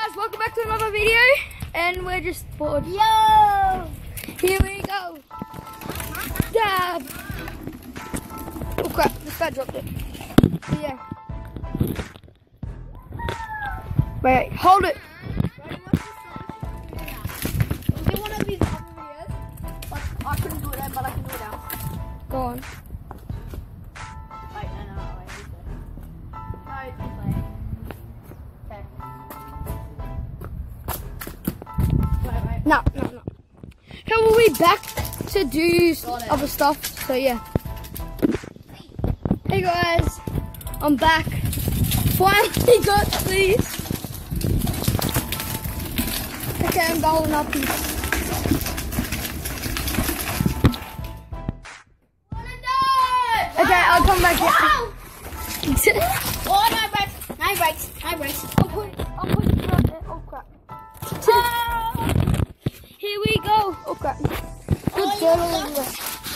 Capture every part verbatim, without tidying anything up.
guys, welcome back to another video, and we're just bored. Yo! Here we go. Dab. Oh crap, this guy dropped it. But yeah. Wait, hold it. Do one of these other videos, but I couldn't do it then, but I can do it now. Go on. Wait, no, no, wait. No, it's this way. Okay. Wait, wait. No, no, no. Okay, we'll be back to do Got it. other stuff. So yeah. Hey guys, I'm back. Finally got these. Okay, I'm going up these. Okay, I'll come back here. Oh, no brakes, no brakes, no brakes. I'll put, I'll put it right there. Oh crap. Here we go. Oh crap. Good Oh, girl you everywhere.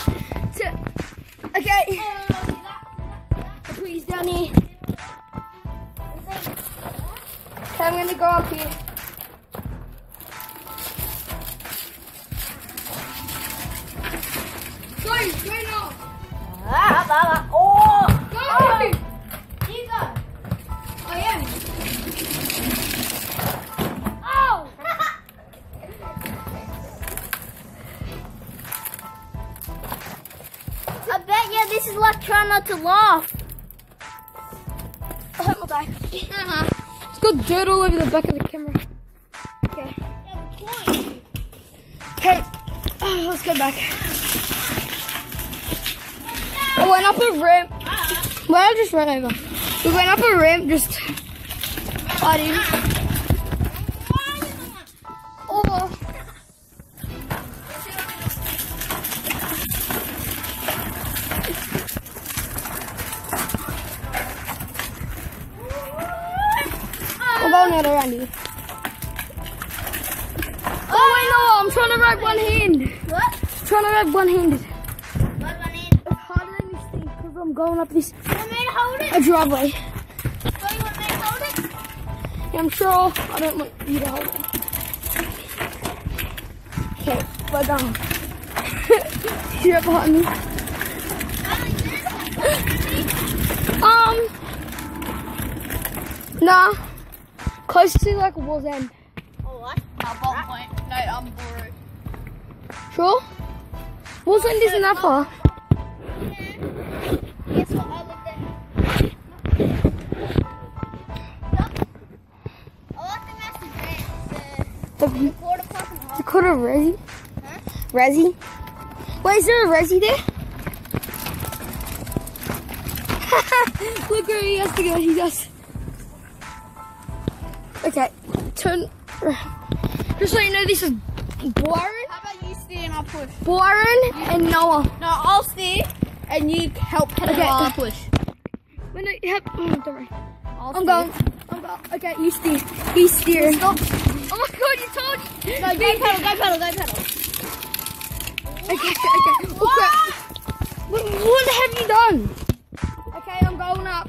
Okay. I'll put these down here. Okay, I'm gonna go up here. Go, go now. Ah, ah, ah. Oh! Go. Oh. You go. I am. Oh! I bet yeah, this is like trying not to laugh. I hurt my back. Uh-huh. It's got dirt all over the back of the camera. Okay. Okay. Oh, let's go back. I went up a ramp. Well, I just ran over. We went up a ramp just hiding. Oh. I'm going out around you. Oh, wait, no, I'm trying to ride one hand. What? Trying to ride one handed. What one hand? It's harder than you think because I'm going up this You want me to hold it? a driveway. So you want me to hold it? Yeah, I'm sure I don't want you to hold it. Okay, we're done. She's right behind me. Um, nah. Close to like a wall's end. Oh, what? Uh, ball point. No, I'm bored. Sure? Wall's end isn't that far. Guess what? I looked at. I like the massive The, the quarter park and the quarter resi? Huh? Resi? Wait, is there a resi there? Look where he has to go. He does. Okay, turn. Just so you know, this is Byron, How about you steer and I'll push? Byron, and Noah. No, I'll steer and you help pedal Okay. while I push. When I have, oh, don't worry. I'll I'm going. I'm going. Okay, you steer. He's steering. Stop. Oh my God, you told. No, go pedal, go pedal, go pedal. Okay, okay. Oh, crap. What, what have you done? Okay, I'm going up.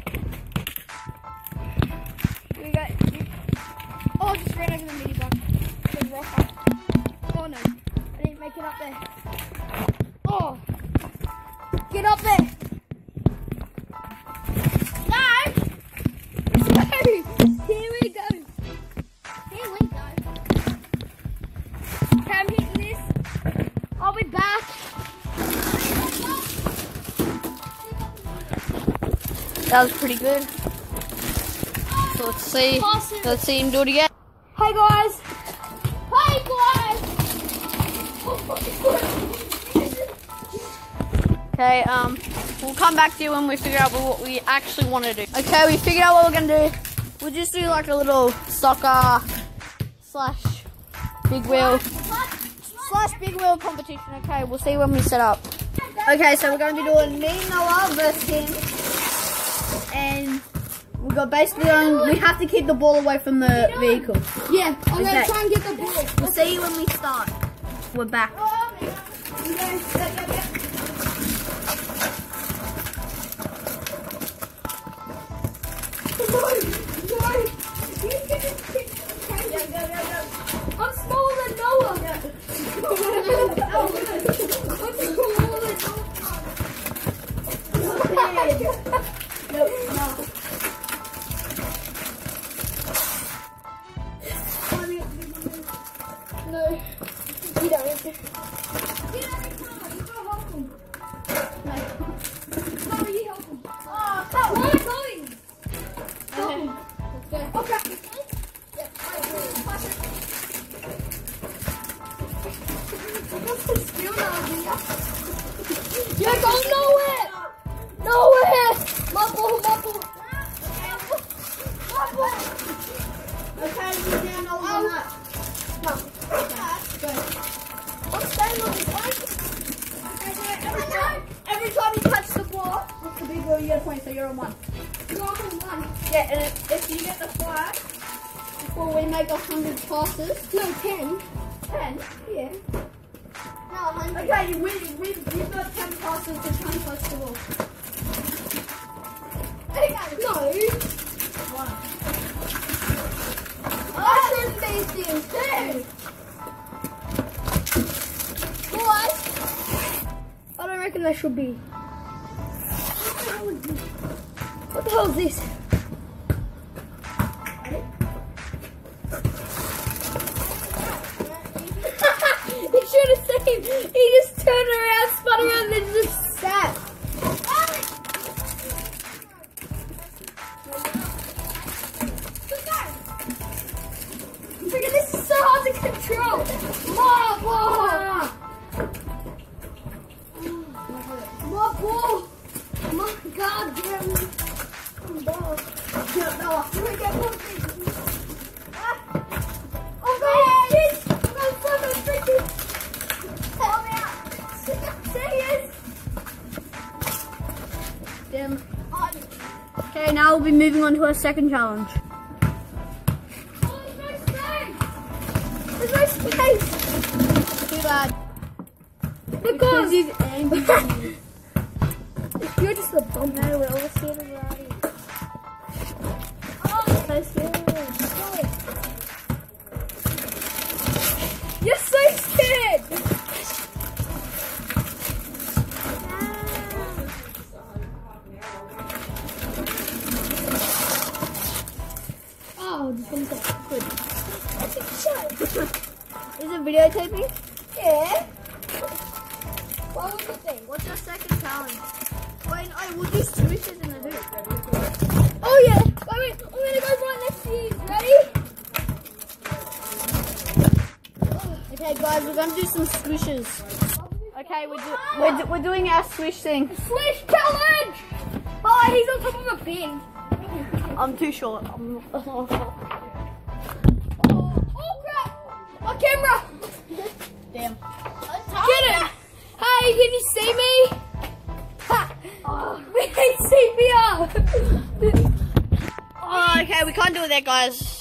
Here we go. Oh, I just ran over the mini bug. The rocker. Oh no, I didn't make it up there. Oh, get up there. No! So, here we go. Here we go. Okay, I'm hitting this. I'll be back. That was pretty good. So let's see. Let's see him do it again. Hey guys. Hey guys! Okay, um, we'll come back to you when we figure out what we actually want to do. Okay, we figured out what we're gonna do. We'll just do like a little soccer slash big wheel slash big wheel competition. Okay, we'll see when we set up. Okay, so we're gonna be doing me, Noah versus him, and we got basically going. We have to keep the ball away from the vehicle. Yeah, I'm Okay. gonna try and get the ball. We'll see you when we start. We're back. No, no, you can just kick. Yeah, and if, if you get the flag before we make a hundred passes, No, ten. ten. Yeah. No, a hundred. Okay, we we you've got ten passes to come close to the ball. Hey guys, no. One. I shouldn't be things too. Boys, I don't reckon there should be. What the hell is this? You should have seen. He just turned around, spun around, and just sat. Freaking, this is so hard to control. More ball. More ball. My God, damn it. Ball. No, no, I'm gonna get more things. Ah. Oh, God, yes. I'm gonna fucking freaking. Help me out. Serious. Damn. Oh, Okay, now we'll be moving on to our second challenge. oh, there's no space. There's no space. Too bad. Because he's angry. you're just a bum. No, we're all scared already. Oh, I'm so scared. You're so scared. Oh, this one's so good. Is it videotaping? Yeah. What was the thing? What's your second challenge? Wait, no, we'll do swishes in the hoop. Oh yeah. Wait, wait. I'm gonna go right next to you. Ready? Okay, guys, we're gonna do some swishes. Okay, we're, do we're, do we're doing our swish thing. Swish challenge! Oh, he's on top of a bin. I'm too short. I'm Oh, oh crap! My camera! Damn. Get it! Hey, can you see me? Ha! Oh. We need C P R! Oh, okay, we can't do it there, guys.